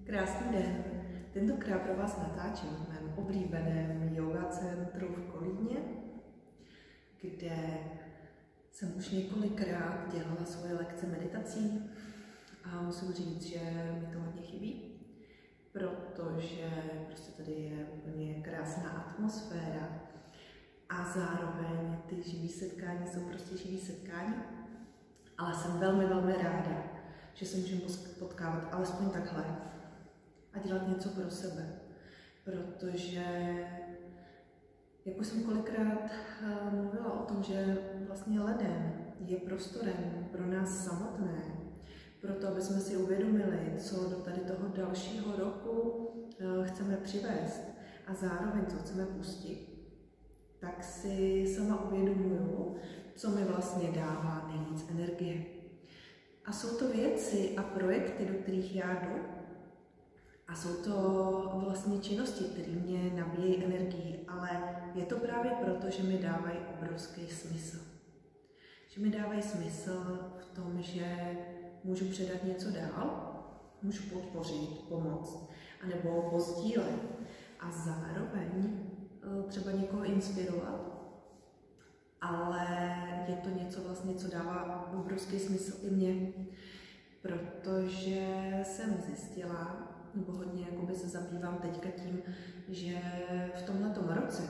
Krásný den. Tentokrát pro vás natáčím v mém oblíbeném yoga centru v Kolíně, kde jsem už několikrát dělala svoje lekce meditací a musím říct, že mi to hodně chybí, protože prostě tady je úplně krásná atmosféra a zároveň ty živý setkání jsou prostě živý setkání, ale jsem velmi ráda, že se můžeme potkávat alespoň takhle a dělat něco pro sebe, protože jak už jsem kolikrát mluvila o tom, že vlastně leden je prostorem pro nás samotné, proto aby jsme si uvědomili, co do tady toho dalšího roku chceme přivést a zároveň co chceme pustit, tak si sama uvědomuju, co mi vlastně dává nejvíc energie. A jsou to věci a projekty, do kterých já jdu, a jsou to vlastně činnosti, které mě nabíjejí energii, ale je to právě proto, že mi dávají obrovský smysl. Že mi dávají smysl v tom, že můžu předat něco dál, můžu podpořit, pomoct, anebo pozdílet a zároveň třeba někoho inspirovat, ale je to něco vlastně, co dává obrovský smysl i mně, protože jsem zjistila, nebo hodně se zabývám teďka tím, že v tomhletom roce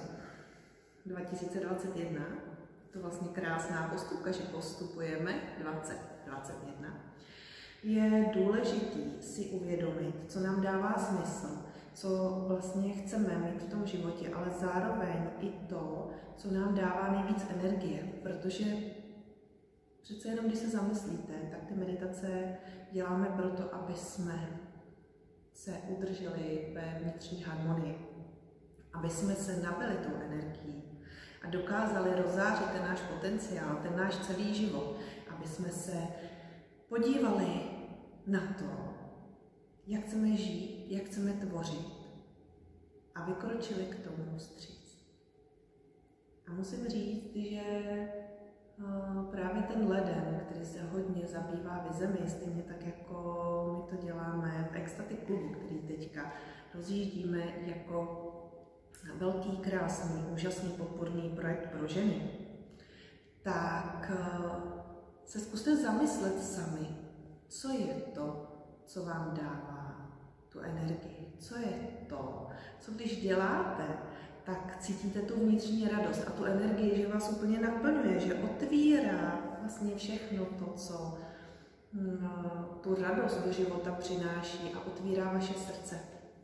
2021, to vlastně krásná postupka, že postupujeme 2021, je důležitý si uvědomit, co nám dává smysl, co vlastně chceme mít v tom životě, ale zároveň i to, co nám dává nejvíc energie, protože přece jenom, když se zamyslíte, tak ty meditace děláme proto, aby jsme se udrželi ve vnitřní harmonii, aby jsme se nabili tou energií a dokázali rozzářit ten náš potenciál, ten náš celý život, aby jsme se podívali na to, jak chceme žít, jak chceme tvořit a vykročili k tomu vstříc. A musím říct, že právě ten leden, který se hodně zabývá vizemi, stejně tak jako my to děláme v Ecstatic klubu, který teďka rozjíždíme jako velký, krásný, úžasný podporný projekt pro ženy, tak se zkuste zamyslet sami, co je to, co vám dává tu energii, co je to, co když děláte, tak cítíte tu vnitřní radost a tu energii, že vás úplně naplňuje, že otvírá vlastně všechno to, co tu radost do života přináší a otvírá vaše srdce.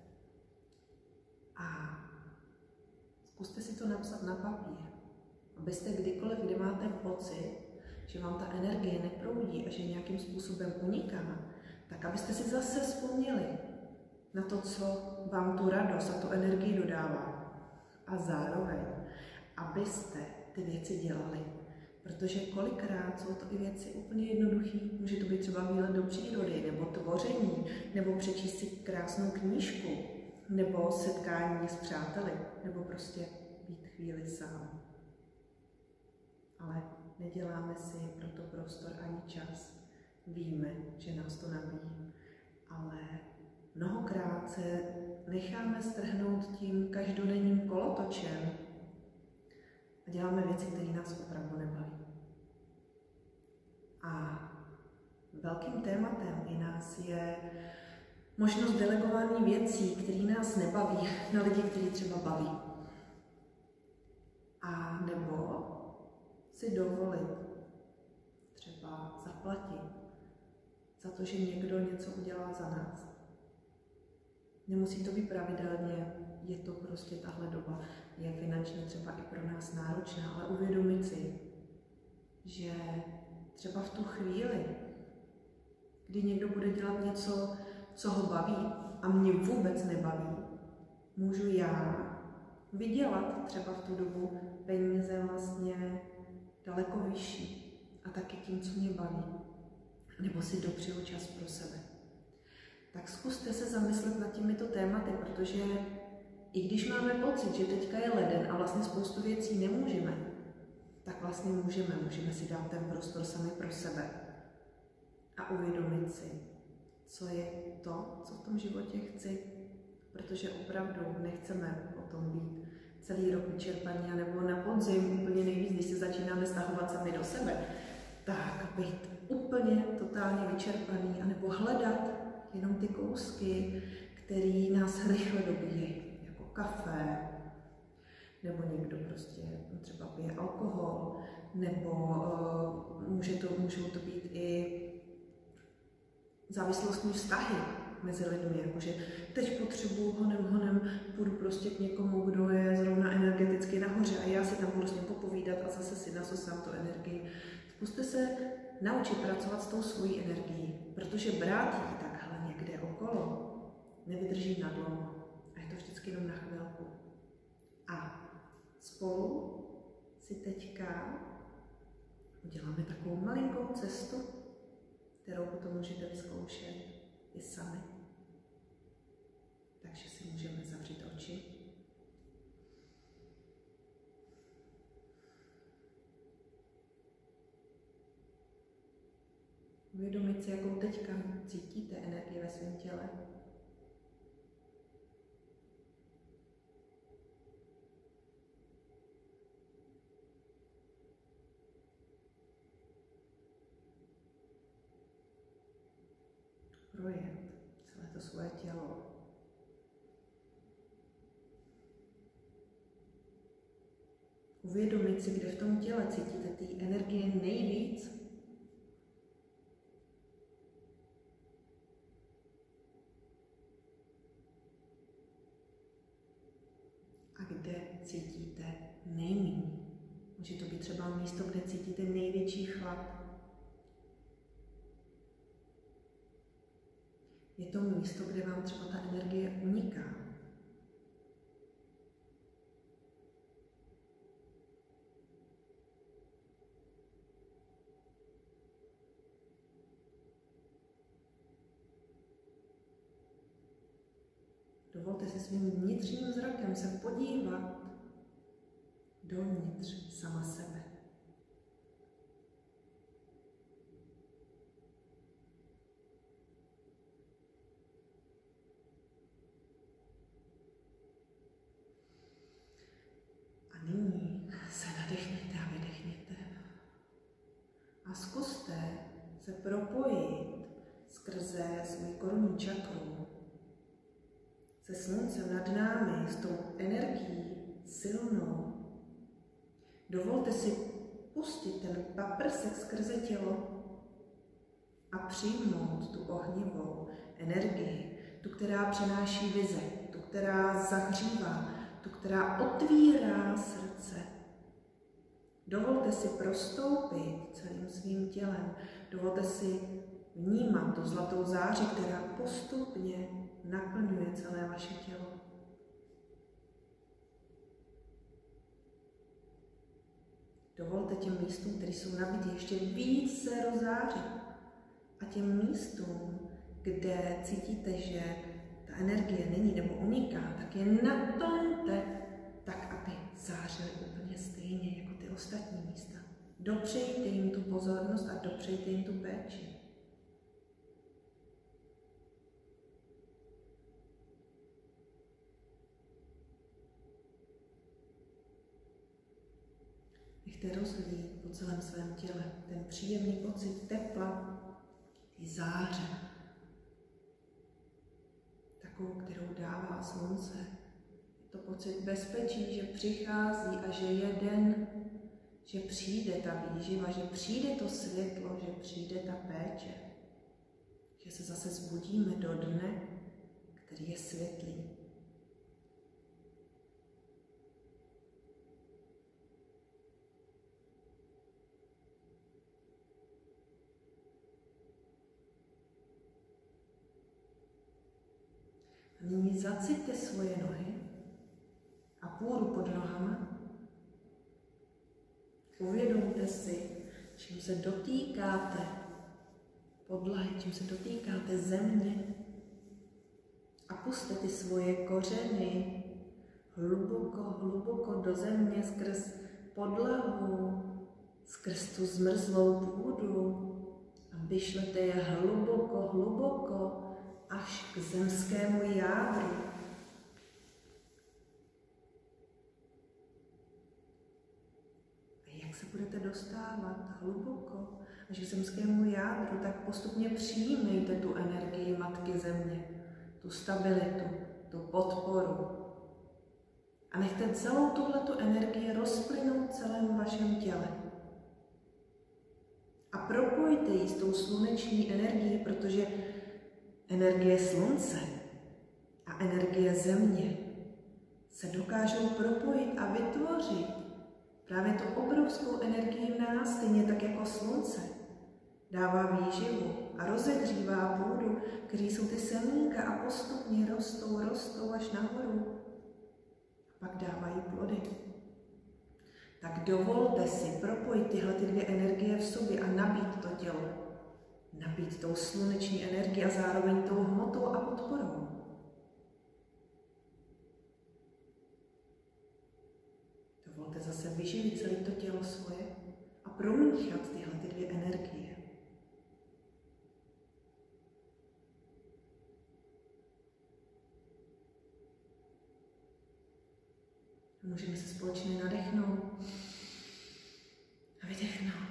A zkuste si to napsat na papír, abyste kdykoliv, kdy máte pocit, že vám ta energie neproudí a že nějakým způsobem uniká, tak abyste si zase vzpomněli na to, co vám tu radost a tu energii dodává. A zároveň, abyste ty věci dělali. Protože kolikrát jsou to i věci úplně jednoduché. Může to být třeba výlet do přírody, nebo tvoření, nebo přečíst si krásnou knížku, nebo setkání s přáteli, nebo prostě být chvíli sám. Ale neděláme si pro to prostor ani čas. Víme, že nás to nabíjí, ale mnohokrát se necháme strhnout tím každodenním kolotočem a děláme věci, které nás opravdu nebaví. A velkým tématem i nás je možnost delegování věcí, které nás nebaví, na lidi, kteří třeba baví. A nebo si dovolit třeba zaplatit za to, že někdo něco udělá za nás. Nemusí to být pravidelně, je to prostě tahle doba, je finančně třeba i pro nás náročná, ale uvědomit si, že třeba v tu chvíli, kdy někdo bude dělat něco, co ho baví a mě vůbec nebaví, můžu já vydělat třeba v tu dobu peníze vlastně daleko vyšší a taky tím, co mě baví, nebo si dopřeju čas pro sebe. Tak zkuste se zamyslet nad těmito tématy, protože i když máme pocit, že teďka je leden a vlastně spoustu věcí nemůžeme, tak vlastně můžeme si dát ten prostor sami pro sebe a uvědomit si, co je to, co v tom životě chci, protože opravdu nechceme potom být celý rok vyčerpaní, nebo na podzim úplně nejvíc, když se začínáme stahovat sami do sebe, tak být úplně totálně vyčerpaný, anebo hledat jenom ty kousky, které nás rychle dobíjí, jako kafe, nebo někdo prostě třeba pije alkohol, nebo můžou to být i závislostní vztahy mezi lidmi, jakože teď potřebuji honem, půjdu prostě k někomu, kdo je zrovna energeticky nahoře a já si tam budu s ním popovídat a zase si nasosám tu energii. Zkuste se naučit pracovat s tou svojí energií, protože brát ji takhle někde okolo nevydrží na dlouho a je to vždycky jenom na chvilku. A spolu si teďka uděláme takovou malinkou cestu, kterou potom můžete vyzkoušet i sami. Takže si můžeme zavřít oči. Uvědomit si, jakou teďka cítíte energii ve svém těle. Projet celé to svoje tělo. Uvědomit si, kde v tom těle cítíte ty energie nejvíc. A kde cítíte nejméně. Může to být třeba místo, kde cítíte největší chlad. Je to místo, kde vám třeba ta energie uniká. Dovolte si svým vnitřním zrakem se podívat dovnitř sama sebe. A nyní se nadechněte a vydechněte. A zkuste se propojit skrze svou korunní čakru se sluncem nad námi, s tou energií silnou. Dovolte si pustit ten paprsek skrze tělo a přijmout tu ohnivou energii, tu, která přináší vize, tu, která zahřívá, tu, která otvírá srdce. Dovolte si prostoupit celým svým tělem. Dovolte si vnímat tu zlatou záři, která postupně naplňuje celé vaše tělo. Dovolte těm místům, které jsou nabity, ještě víc se rozářit. A těm místům, kde cítíte, že ta energie není nebo uniká, tak je naplňte tak, aby zářily úplně stejně jako ty ostatní místa. Dopřejte jim tu pozornost a dopřejte jim tu péči. Nechte rozlít po celém svém těle ten příjemný pocit tepla, ty záře, takovou, kterou dává slunce. Je to pocit bezpečí, že přichází a že je den, že přijde ta výživa, že přijde to světlo, že přijde ta péče, že se zase zbudíme do dne, který je světlý. A nyní zaciťte svoje nohy a půdu pod nohama. Uvědomte si, čím se dotýkáte podlahy, čím se dotýkáte země. A pusťte ty svoje kořeny hluboko, hluboko do země skrz podlahu, skrz tu zmrzlou půdu a vyšlete je hluboko, hluboko až k zemskému jádru. A jak se budete dostávat hluboko až k zemskému jádru, tak postupně přijímejte tu energii Matky Země, tu stabilitu, tu podporu. A nechte celou tuhletu energii rozplynout v celém vašem těle. A propojte ji s tou sluneční energií, protože energie slunce a energie země se dokážou propojit a vytvořit právě tu obrovskou energii v nás, stejně tak jako slunce dává výživu a rozehřívá půdu, kteří jsou ty semínka a postupně rostou až nahoru. A pak dávají plody. Tak dovolte si propojit tyhle dvě energie v sobě a nabít to tělo. Nabít tou sluneční energií a zároveň tou hmotou a podporou. Dovolte zase vyživit celé to tělo svoje a promíchat tyhle dvě energie. Můžeme se společně nadechnout a vydechnout.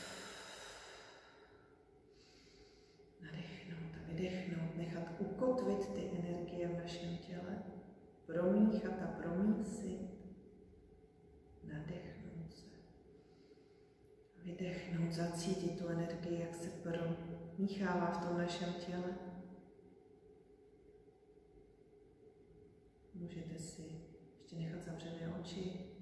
Nadechnout a vydechnout, nechat ukotvit ty energie v našem těle, promíchat a promísit, nadechnout se, vydechnout, zacítit tu energii, jak se promíchává v tom našem těle. Můžete si ještě nechat zavřené oči.